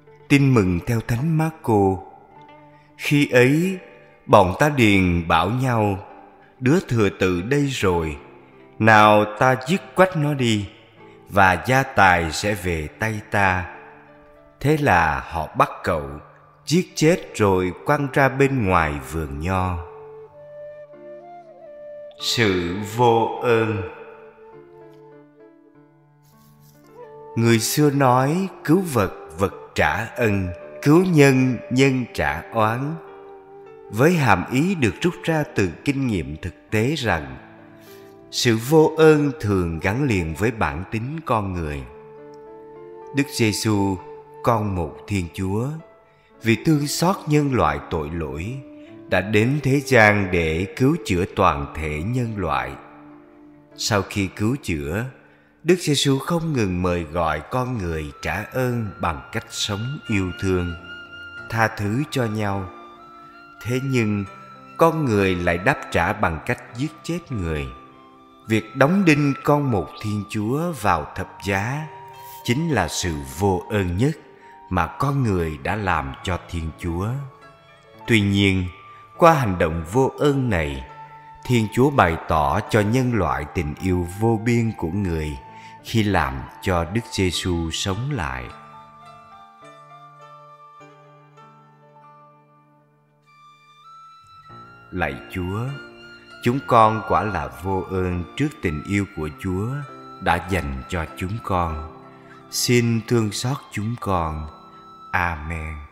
Tin mừng theo Thánh Máccô. Khi ấy, bọn tá điền bảo nhau: đứa thừa tự đây rồi, nào ta giết quách nó đi, và gia tài sẽ về tay ta. Thế là họ bắt cậu, giết chết rồi quăng ra bên ngoài vườn nho. Sự vô ơn. Người xưa nói: cứu vật, vật trả ân; cứu nhân, nhân trả oán. Với hàm ý được rút ra từ kinh nghiệm thực tế rằng sự vô ơn thường gắn liền với bản tính con người. Đức Giêsu, con một Thiên Chúa, vì thương xót nhân loại tội lỗi, đã đến thế gian để cứu chữa toàn thể nhân loại. Sau khi cứu chữa, Đức Giêsu không ngừng mời gọi con người trả ơn bằng cách sống yêu thương, tha thứ cho nhau. Thế nhưng, con người lại đáp trả bằng cách giết chết người. Việc đóng đinh con một Thiên Chúa vào thập giá chính là sự vô ơn nhất mà con người đã làm cho Thiên Chúa. Tuy nhiên, qua hành động vô ơn này, Thiên Chúa bày tỏ cho nhân loại tình yêu vô biên của người khi làm cho Đức Giêsu sống lại. Lạy Chúa, chúng con quả là vô ơn trước tình yêu của Chúa đã dành cho chúng con. Xin thương xót chúng con. Amen.